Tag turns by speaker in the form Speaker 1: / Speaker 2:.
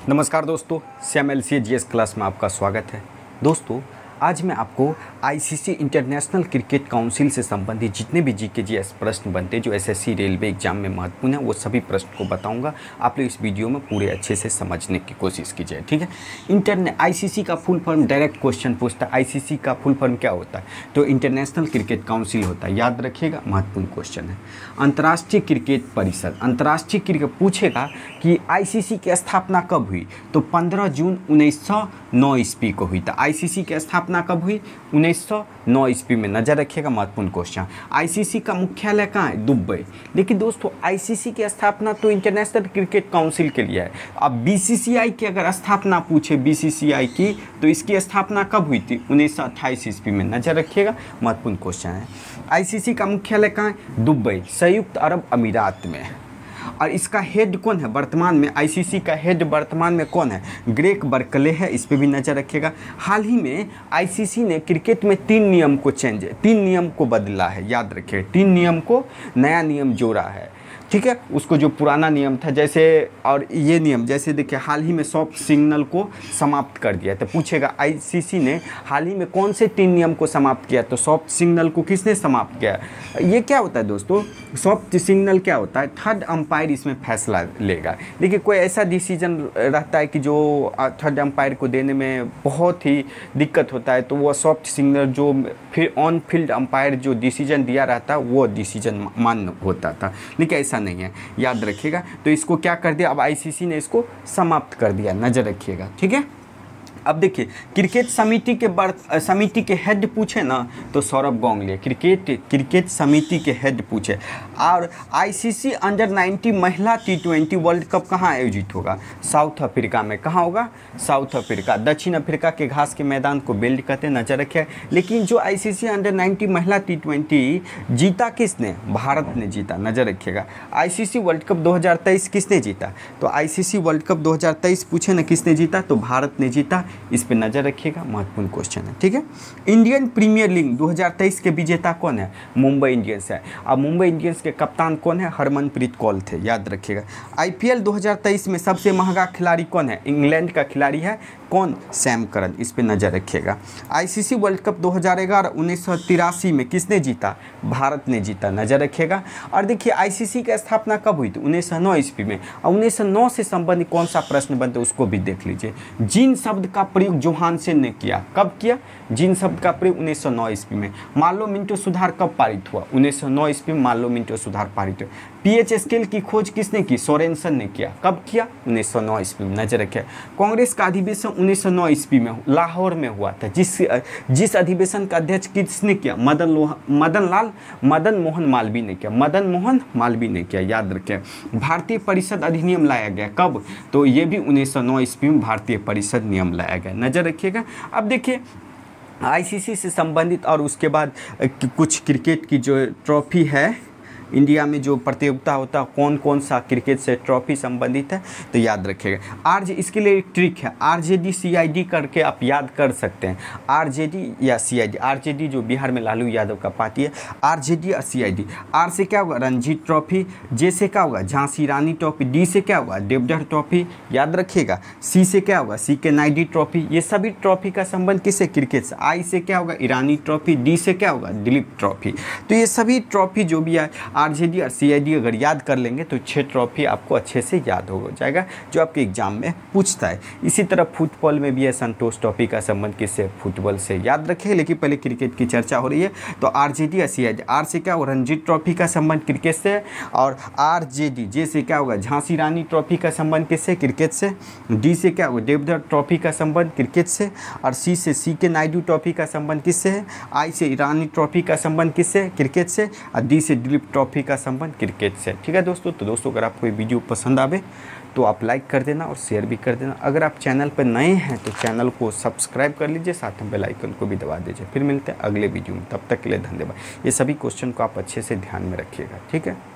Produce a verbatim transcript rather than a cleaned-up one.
Speaker 1: नमस्कार दोस्तों, Shyam L C GS class में आपका स्वागत है। दोस्तों, आज मैं आपको आईसीसी इंटरनेशनल क्रिकेट काउंसिल से संबंधित जितने भी जीके जीएस प्रश्न बनते हैं जो एसएससी रेलवे एग्जाम में महत्वपूर्ण है, वो सभी प्रश्न को बताऊंगा। आप लोग इस वीडियो में पूरे अच्छे से समझने की कोशिश कीजिए, ठीक है। इंटरने आईसीसी का फुल फॉर्म, डायरेक्ट क्वेश्चन पूछता है, आईसीसी का फुल फॉर्म क्या होता है? तो इंटरनेशनल क्रिकेट काउंसिल होता है, याद रखिएगा, महत्वपूर्ण क्वेश्चन है। अंतर्राष्ट्रीय क्रिकेट परिषद, अंतर्राष्ट्रीय क्रिकेट पूछेगा कि आईसीसी की स्थापना कब हुई? तो पंद्रह जून उन्नीस सौ नौ ईस्वी को हुई था। आईसीसी की स्थापना कब हुई? उन्नीस सौ नौ ईस्वी में, नजर रखिएगा, महत्वपूर्ण क्वेश्चन। आईसीसी का मुख्यालय कहाँ है? दुबई। लेकिन दोस्तों, आईसीसी की स्थापना तो इंटरनेशनल क्रिकेट काउंसिल के लिए है। अब बीसीसीआई की अगर स्थापना पूछे, बीसीसीआई की, तो इसकी स्थापना कब हुई थी? उन्नीस सौ अट्ठाईस ईस्वी में, नजर रखिएगा, महत्वपूर्ण क्वेश्चन है। आईसीसी का मुख्यालय कहाँ है? दुबई, संयुक्त अरब अमीरात में। और इसका हेड कौन है वर्तमान में? आईसीसी का हेड वर्तमान में कौन है? ग्रेग बर्कले है, इस पे भी नजर रखिएगा। हाल ही में आईसीसी ने क्रिकेट में तीन नियम को चेंज तीन नियम को बदला है, याद रखिए, तीन नियम को नया नियम जोड़ा है, ठीक है। उसको जो पुराना नियम था, जैसे और ये नियम, जैसे देखिए हाल ही में सॉफ्ट सिग्नल को समाप्त कर दिया। तो पूछेगा आईसीसी ने हाल ही में कौन से तीन नियम को समाप्त किया? तो सॉफ्ट सिग्नल को किसने समाप्त किया? ये क्या होता है दोस्तों? सॉफ्ट सिग्नल क्या होता है? थर्ड अंपायर इसमें फैसला लेगा। देखिए, कोई ऐसा डिसीजन रहता है कि जो थर्ड अंपायर को देने में बहुत ही दिक्कत होता है, तो वो सॉफ्ट सिग्नल जो फिर ऑन फील्ड अंपायर जो डिसीजन दिया रहता है वो डिसीजन मान्य होता था, लेकिन ऐसा नहीं है, याद रखिएगा। तो इसको क्या कर दिया? अब आईसीसी ने इसको समाप्त कर दिया, नजर रखिएगा, ठीक है। अब देखिए, क्रिकेट समिति के बर्थ समिति के हेड पूछे ना, तो सौरभ गांगुली। क्रिकेट क्रिकेट समिति के हेड पूछे। और आईसीसी अंडर नाइन्टी महिला टी ट्वेंटी वर्ल्ड कप कहाँ आयोजित होगा? साउथ अफ्रीका में। कहाँ होगा? South Africa. दक्षिण अफ्रीका के घास के मैदान को बेल्ट कहते हैं, नजर रखिए। लेकिन जो आईसीसी अंडर नाइन्टी महिला टी ट्वेंटी जीता किसने? भारत ने जीता, नजर रखिएगा। आईसीसी वर्ल्ड कप दो हज़ार तेईस किसने जीता? तो आईसीसी वर्ल्ड कप दो हज़ार तेईस पूछे ना किसने जीता? तो भारत ने जीता, इस पे नजर रखिएगा, महत्वपूर्ण क्वेश्चन है, ठीक है। इंडियन प्रीमियर लीग दो हज़ार तेईस के विजेता कौन है? मुंबई इंडियंस है। अब मुंबई इंडियंस के कप्तान कौन है? हरमनप्रीत कौर थे, याद रखिएगा। आईपीएल दो हज़ार तेईस में सबसे महंगा खिलाड़ी कौन है? इंग्लैंड का खिलाड़ी है, कौन? सैम करन, इस पे नजर रखिएगा। आईसीसी वर्ल्ड कप दो हज़ार ग्यारह उन्नीस सौ तिरासी में किसने जीता? भारत ने जीता, नजर रखिएगा। और देखिए, आईसीसी की स्थापना कब हुई थी? उन्नीस सौ नौ ईस्वी में। और उन्नीस सौ नौ से संबंधित कौन सा प्रश्न बनते उसको भी देख लीजिए। जिन शब्द का प्रयोग जोहानसन ने किया, कब किया? जिन शब्द का प्रयोग उन्नीस सौ नौ ईस्वी में। मार्लो मिंटो सुधार कब पारित हुआ? उन्नीस सौ नौ ईस्वी में मार्लो मिंटो सुधार पारित हुआ। पीएच स्केल की खोज किसने की? सोरेनसन ने किया, कब किया? उन्नीस सौ नौ ईस्वी में, नजर रखिए। कांग्रेस का अधिवेशन उन्नीस सौ नौ ईस्वी में लाहौर में हुआ था, जिस जिस अधिवेशन का अध्यक्ष किसने किया? मदन लोह मदन लाल मदन मोहन मालवीय ने किया, मदन मोहन मालवीय ने किया, याद रखें। भारतीय परिषद अधिनियम लाया गया, कब? तो ये भी उन्नीस सौ नौ ईस्वी में भारतीय परिषद नियम लाया गया, नजर रखिएगा। अब देखिए, आईसीसी से संबंधित और उसके बाद कुछ क्रिकेट की जो ट्रॉफी है इंडिया में, जो प्रतियोगिता होता है, कौन कौन सा क्रिकेट से ट्रॉफी संबंधित है, तो याद रखिएगा। आरजे इसके लिए एक ट्रिक है, आरजेडी सीआईडी करके आप याद कर सकते हैं। आरजेडी या सीआईडी, आरजेडी जो बिहार में लालू यादव का पार्टी है, आरजेडी और सीआईडी। आर से क्या होगा? रणजी ट्रॉफी। जे से क्या होगा? झांसी रानी ट्रॉफी। डी से क्या होगा? देवधर ट्रॉफी, याद रखिएगा। सी से क्या होगा? सी के नायडू ट्रॉफी। ये सभी ट्रॉफी का संबंध किससे? क्रिकेट से। आई से क्या होगा? ईरानी ट्रॉफी। डी से क्या होगा? दिलीप ट्रॉफी। तो ये सभी ट्रॉफी जो भी है, आरजेडी और सीआईडी अगर याद कर लेंगे तो छह ट्रॉफी आपको अच्छे से याद हो जाएगा, जो आपके एग्जाम में पूछता है। इसी तरह फुटबॉल में भी है, संतोष ट्रॉफी का संबंध किससे? फुटबॉल से, याद रखें। लेकिन पहले क्रिकेट की चर्चा हो रही है, तो आरजेडी और सीआईडी। आर से क्या होगा? रणजी ट्रॉफी का संबंध क्रिकेट से। और आरजेडी। जे से क्या होगा? झांसी रानी ट्रॉफी का संबंध किससे? क्रिकेट से। डी से क्या होगा? देवधर ट्रॉफी का संबंध क्रिकेट से। और सी से सी के नायडू ट्रॉफी का संबंध किससे है? आई से ईरानी ट्रॉफी का संबंध किससे? क्रिकेट से। और डी से दिलीप ट्रॉफी का संबंध क्रिकेट से, ठीक है दोस्तों। तो दोस्तों, अगर आपको ये वीडियो पसंद आवे तो आप लाइक कर देना और शेयर भी कर देना। अगर आप चैनल पर नए हैं तो चैनल को सब्सक्राइब कर लीजिए, साथ में बेल आइकन को भी दबा दीजिए। फिर मिलते हैं अगले वीडियो में, तब तक के लिए धन्यवाद। ये सभी क्वेश्चन को आप अच्छे से ध्यान में रखिएगा, ठीक है।